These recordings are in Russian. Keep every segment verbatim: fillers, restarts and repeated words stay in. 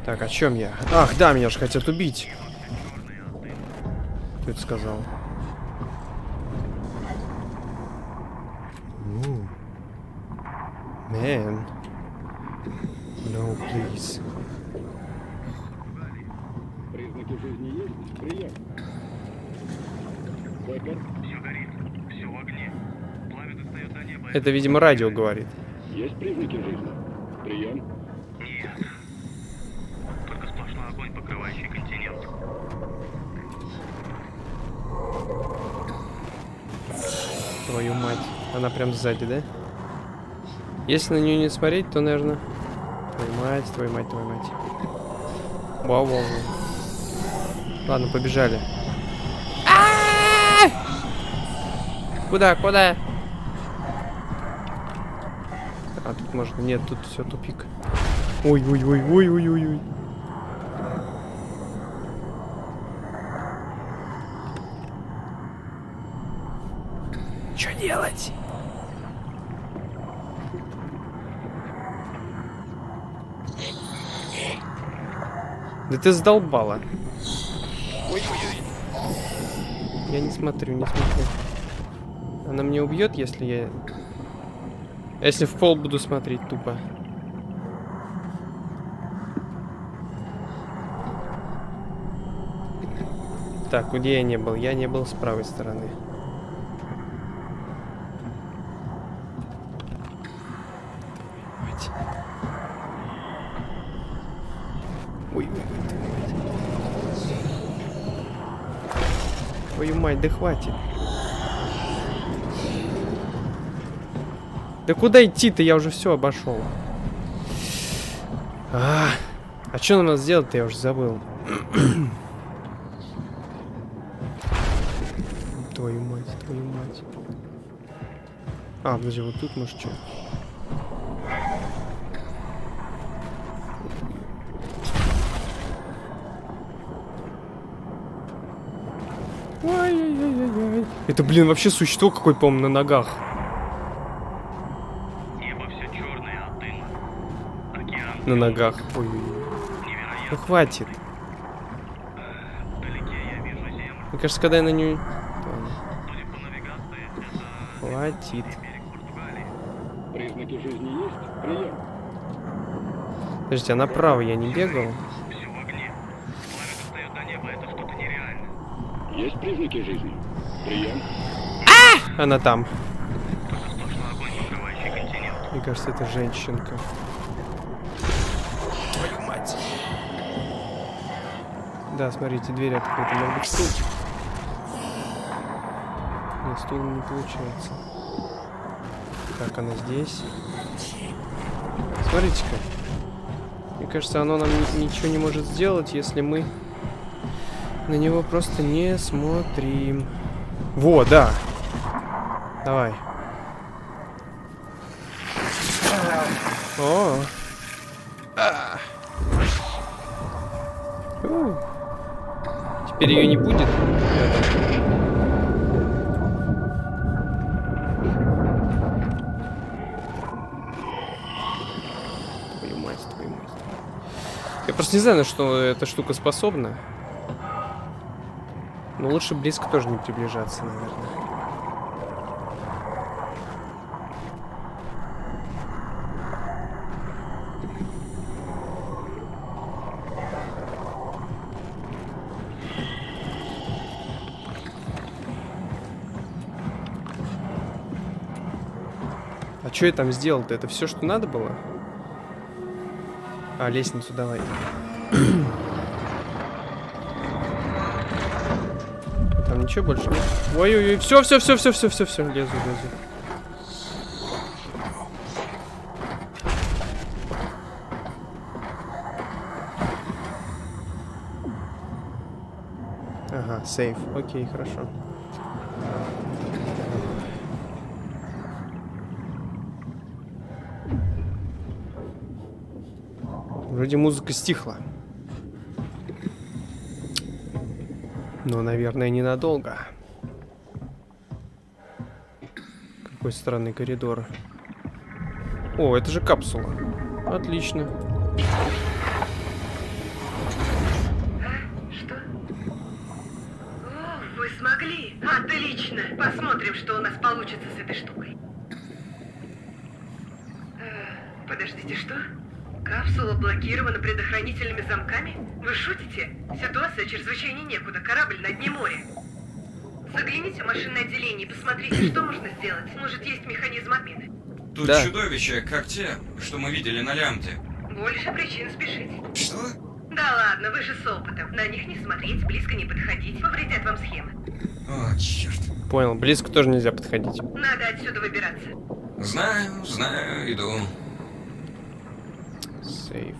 Так, о чем я? Ах, да, меня же хотят убить. Кто это сказал? Man. No, please. Признаки жизни есть? Прием. Бэкер? Все горит, все в огне. Пламя достает до неба. Это, видимо, радио говорит. Есть признаки жизни? Прием. Нет. Только сплошной огонь, покрывающий континент. Твою мать. Она прям сзади, да? Если на нее не смотреть, то, наверное... Твою мать, твою мать, твою мать. Вау, вау, вау. Ладно, побежали. Куда, куда? А, тут можно... Нет, тут все тупик. Ой-ой-ой-ой-ой-ой-ой. Что делать? Да ты задолбала. Ой-ой-ой. Я не смотрю, не смотрю. Она меня убьет, если я... А если в пол буду смотреть тупо? Так, где я не был? Я не был с правой стороны. Ой, ой, ой, твою мать, да хватит. Да куда идти-то? Я уже все обошел. А, а что нам надо сделать-то? Я уже забыл. Твою мать, твою мать. А, подожди, вот тут, может, что? Ой-ой-ой-ой. Это, блин, вообще существо какое, по-моему, на ногах. Небо все черное от дыма. Океан. На ногах. Ой-ой-ой. Невероятно. Ну хватит. Вдалеке я вижу землю. Мне кажется, когда я на нее... Судя по навигации, это Хватит. берег Португалии. Признаки жизни есть? Прием. Подождите, а направо я не бегал? Все в огне. Пламя достает до неба, это что-то нереальное. Есть признаки жизни? Прием. Она там. Только сплошной огонь, покрывающий континент. Мне кажется, это женщинка. Твою мать. Да, смотрите, дверь открыта. Может быть, стул? Нет, стулом не получается. Так, она здесь. Смотрите-ка. Мне кажется, оно нам ни- ничего не может сделать, если мы на него просто не смотрим. Во, да. Давай. О. А. У. Теперь ее не будет. Твою мать, твою мать. Я просто не знаю, на что эта штука способна. Но лучше близко тоже не приближаться, наверное. А что я там сделал-то? Это все, что надо было? А, лестницу давай. Там ничего больше нет. Ой-ой-ой, все, все, все, все, все, все, все, лезу, лезу. Ага, сейф. Окей, хорошо. Вроде музыка стихла. Но, наверное, ненадолго. Какой странный коридор. О, это же капсула. Отлично. Отлично. Посмотрим, что у нас получится с этой штукой. Э, подождите, что? Капсула блокирована предохранительными замками? Вы шутите? Ситуация чрезвычайно некуда. Корабль на дне моря. Загляните в машинное отделение и посмотрите, что можно сделать. Может, есть механизм отмены. Тут Да. чудовища, как те, что мы видели на лямте. Больше причин спешить. Что? Да ладно, вы же с опытом. На них не смотреть, близко не подходить, повредят вам схемы. О, черт. Понял, близко тоже нельзя подходить. Надо отсюда выбираться. Знаю, знаю, иду. Сейф.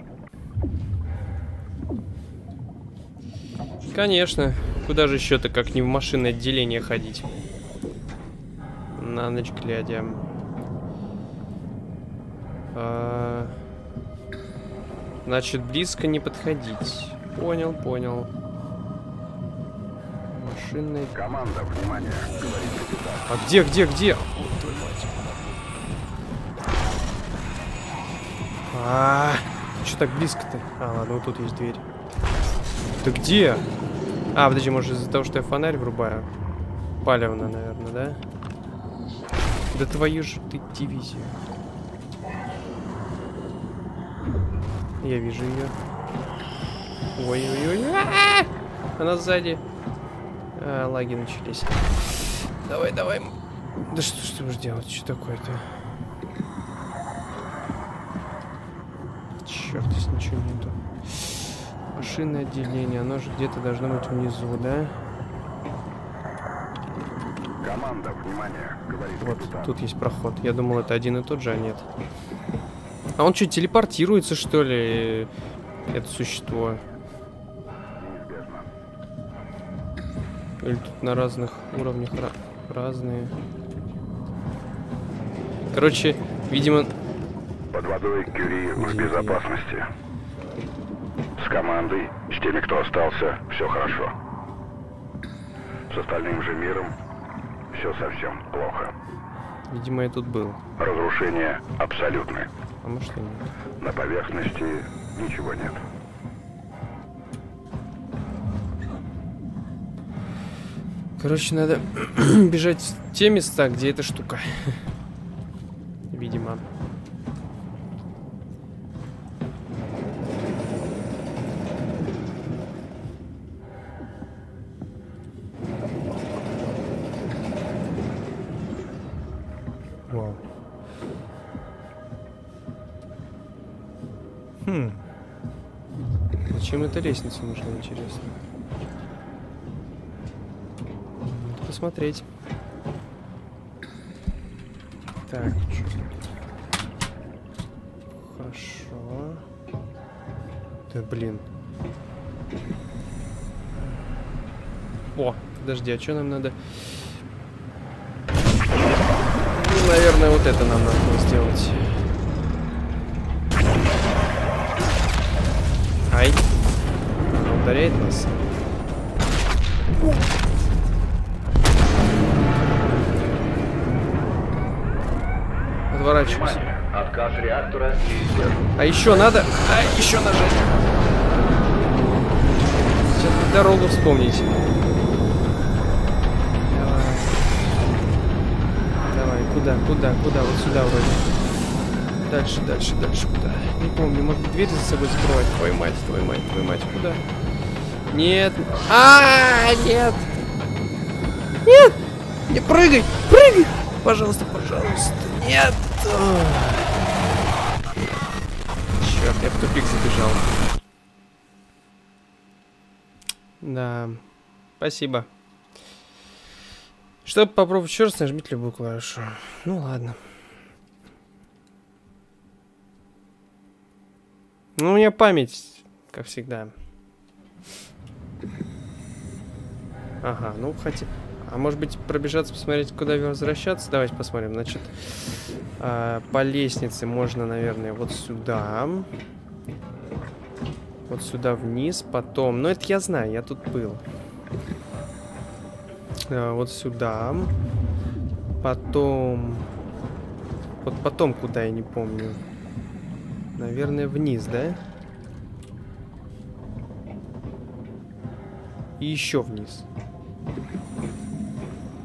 Конечно. Куда же еще-то, как не в машинное отделение ходить? На ночь глядя. А... Значит, близко не подходить. Понял, понял. Машинное... Команда, внимание, говорит капитан. А где, где, где? Ой, твою мать. А, что так близко-то? А, ладно, вот тут есть дверь. Ты где? А, подожди, может из-за того, что я фонарь врубаю? Палевно, наверное, да? Да твою же ты дивизию. Я вижу ее. Ой-ой-ой. А-а-а! Она сзади. А, лаги начались. Давай, давай. Да что, что будешь делать? Что такое-то? Черт, здесь ничего нету. Машинное отделение, оно же где-то должно быть внизу, да? Команда, внимание, говорит Вот, капитан. тут есть проход. Я думал, это один и тот же, а нет. А он что, телепортируется, что ли? Это существо? Неизбежно. Или тут на разных уровнях ra разные? Короче, видимо... Под водой Кюри в Извините. безопасности. С командой, с теми, кто остался, все хорошо. С остальным же миром все совсем плохо. Видимо, я тут был. Разрушения абсолютны. А может и нет. На поверхности ничего нет. Короче, надо бежать в те места, где эта штука. Видимо. Вау. Хм. Зачем эта лестница нужна, интересно? Надо посмотреть. Так. Хорошо. Да блин. О, подожди, а что нам надо? Ну, наверное, вот это нам надо сделать. Ай. Она ударяет нас. Отворачивайся. Отказ реактора неизбежен. А еще надо... А, еще нажать. Сейчас бы дорогу вспомнить. Давай. Давай, куда, куда, куда? Вот сюда вроде. Дальше, дальше, дальше, куда? Не помню, может быть, дверь за собой закрывать? Твою мать, твою мать, твою мать, куда? Нет. А, нет. Нет. Не прыгай, прыгай. Пожалуйста, пожалуйста. Нет. Черт, я в тупик забежал. Да. Спасибо. Чтобы попробовать еще раз, нажмите любую клавишу. Ну ладно. Ну, у меня память, как всегда. Ага, ну хотя... А может быть пробежаться, посмотреть, куда возвращаться? Давайте посмотрим. Значит, э, по лестнице можно, наверное, вот сюда. Вот сюда вниз, потом... Ну, это я знаю, я тут был. Э, вот сюда. Потом... Вот потом куда, я не помню. Наверное, вниз, да? И еще вниз.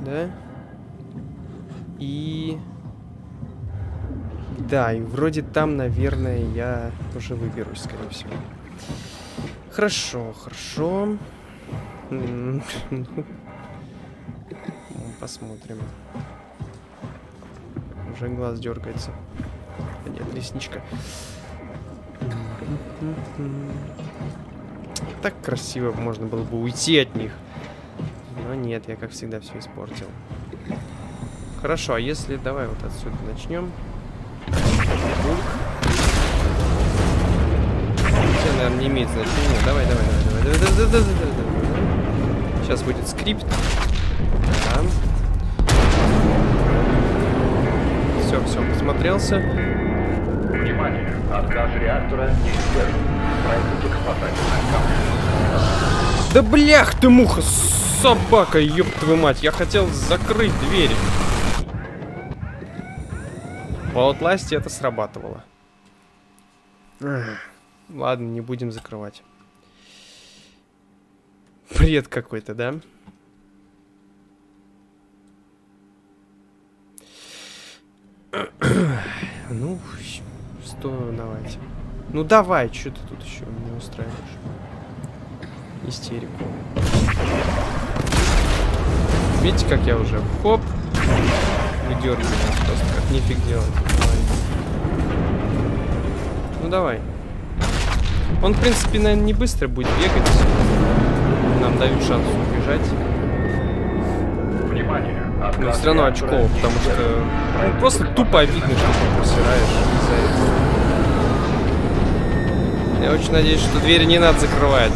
да? И... Да, и вроде там, наверное, я уже выберусь, скорее всего. Хорошо, хорошо. Ну, посмотрим. Уже глаз дергается. А нет, ресничка. Так красиво можно было бы уйти от них. Но нет, я, как всегда, все испортил. Хорошо, а если... Давай вот отсюда начнем. Хотя, наверное, не имеет значения. Давай, давай, давай, давай, давай, давай, давай, давай, давай. Сейчас будет скрипт. Да. Все, все, посмотрелся. Внимание! Отказ реактора неизбежен. Пройдите к спасательной камере. Да блях ты, муха, собака, ёб твою мать. Я хотел закрыть двери. В Outlast это срабатывало. Ладно, не будем закрывать. Бред какой-то, да? Ну, что, давайте. Ну давай, что ты тут еще не устраиваешь? Истерику. Видите, как я уже хоп, выдергиваю просто, как нифиг делать. Давай. Ну давай. Он, в принципе, наверное, не быстро будет бегать. Нам дают шанс убежать. Внимание! Но все равно очково, потому что ну, просто тупо обидно, что ты просираешь из-за этого. Я очень надеюсь, что двери не надо закрывать.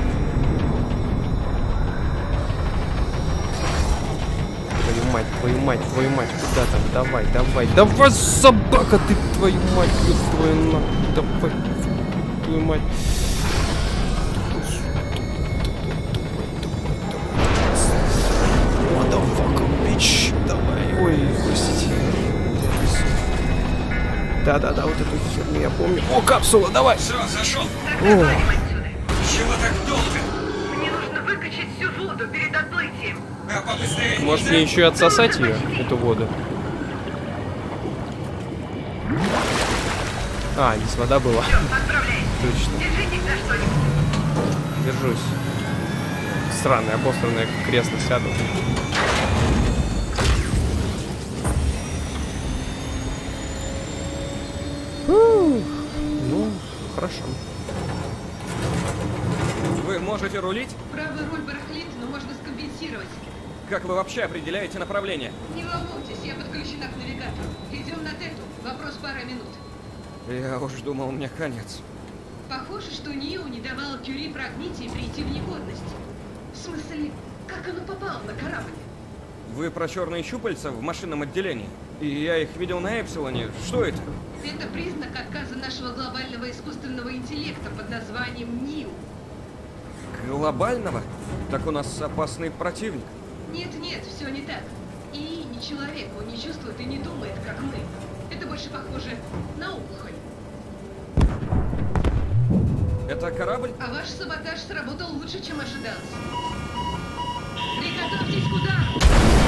Твою мать, твою мать, твою мать, куда там? Давай, давай, давай, собака ты, твою мать, ёб твою нахуй, давай, твою мать. Давай, ой, простите. Да-да-да, вот эту херню я помню. О, капсула, давай! Все, зашел. Валим отсюда. Чего так долго? Мне нужно выкачать всю воду перед отплытием. А побыстрее. Может мне еще и отсосать ее, эту воду? А, здесь вода была. Все, отправляйся. Точно. Держитесь за что-нибудь. Держусь. Странное обосранное кресло сяду. Фух. Ну, хорошо. Вы можете рулить? Правый руль барахлит, но можно скомпенсировать. Как вы вообще определяете направление? Не волнуйтесь, я подключена к навигатору. Идем на Тету. Вопрос пара минут. Я уж думал, мне конец. Похоже, что Нио не давал Кюри прогнить и прийти в негодность. В смысле, как оно попало на корабль? Вы про черные щупальца в машинном отделении? И я их видел на Эпсилоне. Что это? Это признак отказа нашего глобального искусственного интеллекта под названием Нио. Глобального? Так у нас опасный противник. Нет-нет, все не так. И не человек, он не чувствует и не думает, как мы. Это больше похоже на опухоль. Это корабль? А ваш саботаж сработал лучше, чем ожидалось. Приготовьтесь к удару!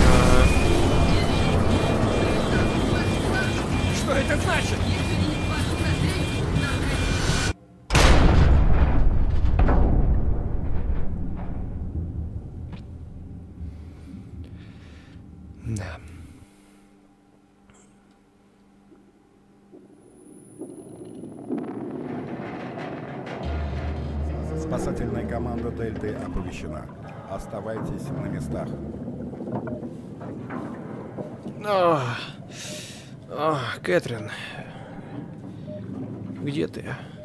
Что это значит? Если не в вашу цель, нам конец. Да. Спасательная команда Дельты оповещена. Оставайтесь на местах. Ах, ах, Кэтрин. Где ты?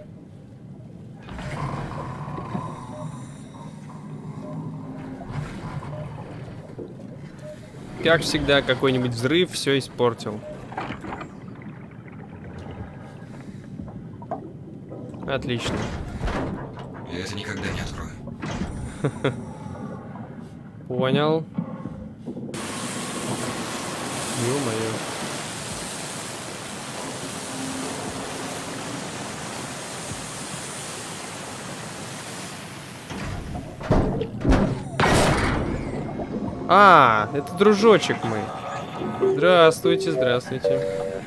Как всегда, какой-нибудь взрыв все испортил. Отлично. Я это никогда не открою. Понял. Ё-моё. А, это дружочек мой. Здравствуйте, здравствуйте.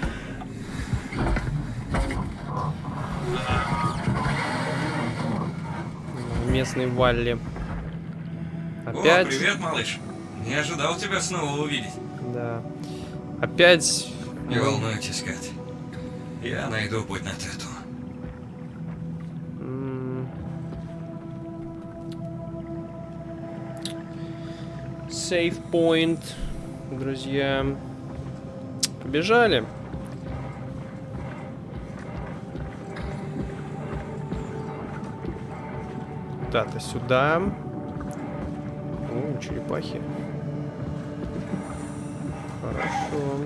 Местный Валли. Опять. О, привет, малыш. Не ожидал тебя снова увидеть. Да. Опять. Не волнуйтесь, Кать. Я найду путь на Тету. Save point, друзья. Побежали. Да-то сюда. О, черепахи. Хорошо.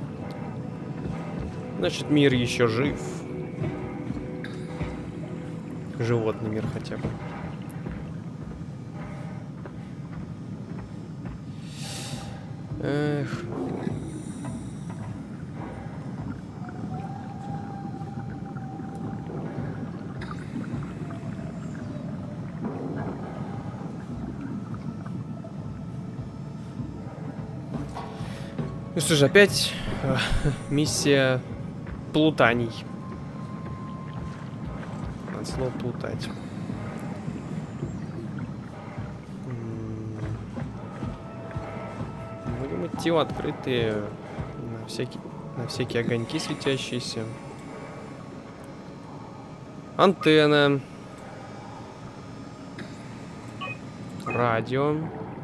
Значит, мир еще жив. Животный мир хотя бы. Эх. Ну что же, опять э, миссия плутаний. От слова плутать. Будем идти в открытые на всякие, на всякие огоньки светящиеся. Антенна. Радио.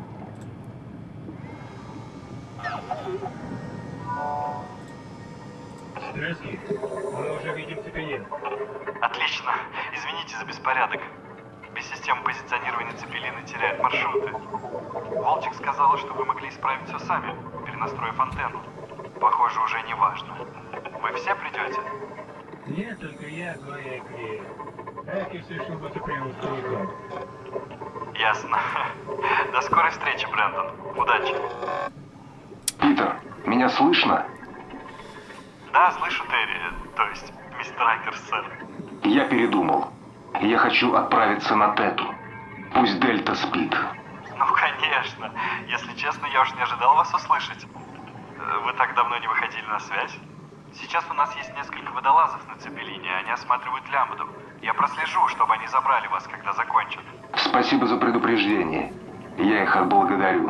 Здравствуйте. Мы уже видим Цепелин. Отлично. Извините за беспорядок. Без системы позиционирования Цепелины теряют маршруты. Волчек сказала, что вы могли исправить все сами, перенастроив антенну. Похоже, уже не важно. Вы все придете? Нет, только я, Глория и Клея. Экис решил быть прямо стариком. Ясно. До скорой встречи, Брэндон. Удачи. Питер, меня слышно? Да, слышу, Терри. То есть, мистер Райкерс, сэр. Я передумал. Я хочу отправиться на Тету. Пусть Дельта спит. Ну, конечно. Если честно, я уж не ожидал вас услышать. Вы так давно не выходили на связь. Сейчас у нас есть несколько водолазов на Цепелине, они осматривают лямбду. Я прослежу, чтобы они забрали вас, когда закончат. Спасибо за предупреждение. Я их отблагодарю.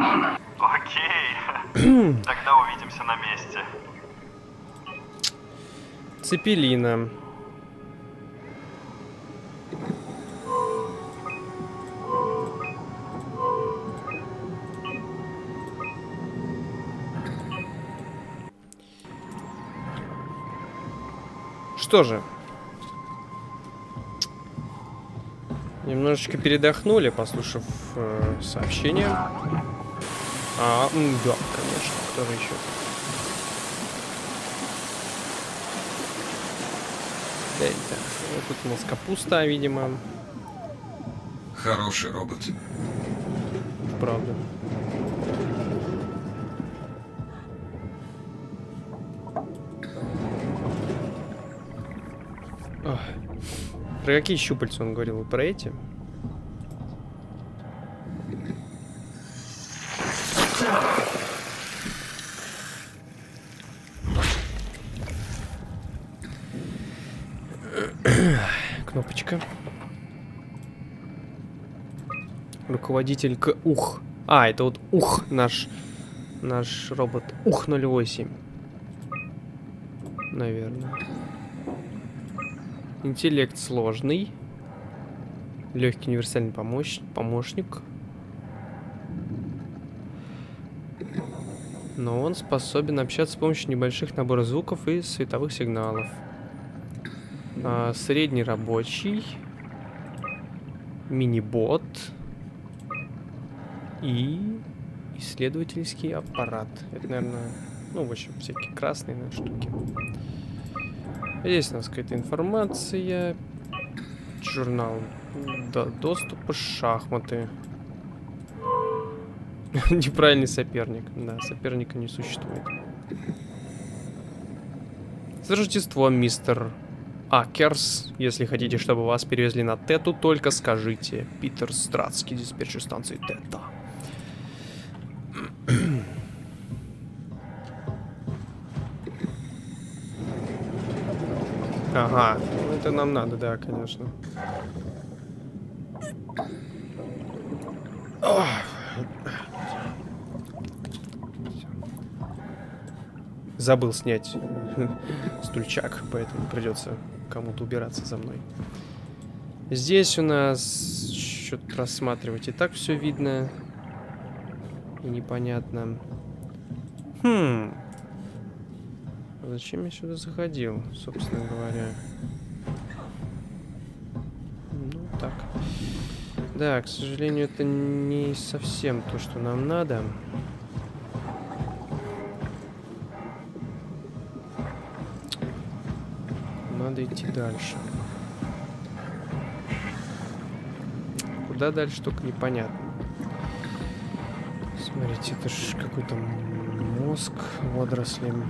Окей. Тогда увидимся на месте. Цепелина. Что же, немножечко передохнули, послушав э, сообщение. А, м, да, конечно, кто же еще? Дельта. Вот тут у нас капуста, видимо. Хороший робот. Правда. Ох. Про какие щупальца он говорил? Про эти? Кнопочка. Руководитель к ух. А, это вот ух наш наш робот. Ух ноль восемь. Наверное. Интеллект сложный. Легкий универсальный помощ... помощник. Но он способен общаться с помощью небольших наборов звуков и световых сигналов. А, средний рабочий. Мини-бот. И исследовательский аппарат. Это, наверное, ну, в общем, всякие красные, наверное, штуки. Здесь у нас какая-то информация. Журнал. Да, доступа, шахматы. Неправильный соперник. Да, соперника не существует. С Рождеством, мистер Акерс. Если хотите, чтобы вас перевезли на Тету, только скажите. Питер Стратский, диспетчер станции Тета. Ага, ну это нам надо, да, конечно. Ох. Забыл снять стульчак, поэтому придется кому-то убираться за мной. Здесь у нас что-то просматривать и так все видно. И непонятно. Хм. А зачем я сюда заходил, собственно говоря? Ну, так. Да, к сожалению, это не совсем то, что нам надо. Надо идти дальше. Куда дальше, только непонятно. Смотрите, это же какой-то мозг водорослем.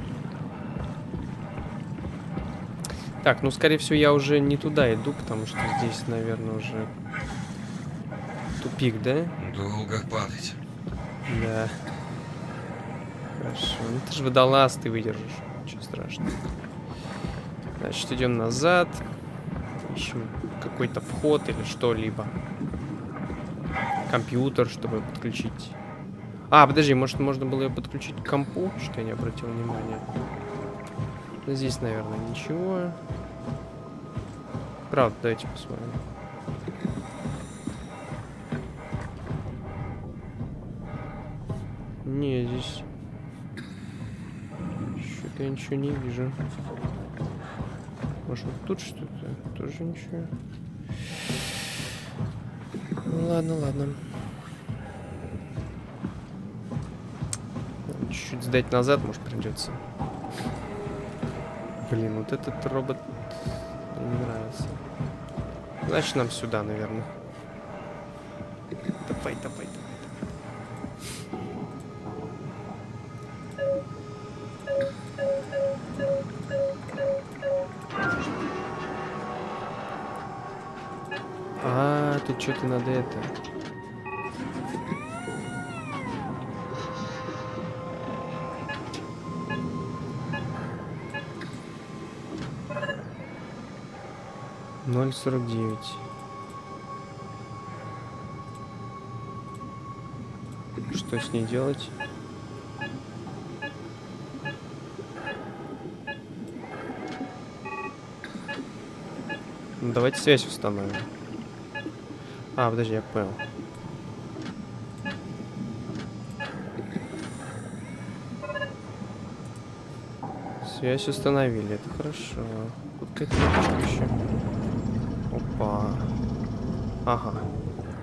Так, ну, скорее всего, я уже не туда иду, потому что здесь, наверное, уже тупик, да? Долго падать. Да. Хорошо. Ну, ты же водолаз, ты выдержишь. Ничего страшного. Значит, идем назад. Ищем какой-то вход или что-либо. Компьютер, чтобы подключить. А, подожди, может, можно было ее подключить к компу? Что я не обратил внимания. Здесь, наверное, ничего. Правда, давайте посмотрим. Не, здесь... Что-то я ничего не вижу. Может, вот тут что-то? Тоже ничего. Ладно, ладно. Чуть-чуть сдать назад, может, придется. Блин, вот этот робот мне не нравится. Значит, нам сюда, наверное. Давай, давай, давай. А, тут что-то надо это. ноль сорок девять. Что с ней делать? Ну, давайте связь установим. А, подожди, я понял. Связь установили, это хорошо. Тут какая-то кнопочка еще. Опа. Ага.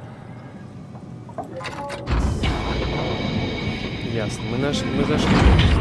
Ясно. Мы нашли, мы зашли.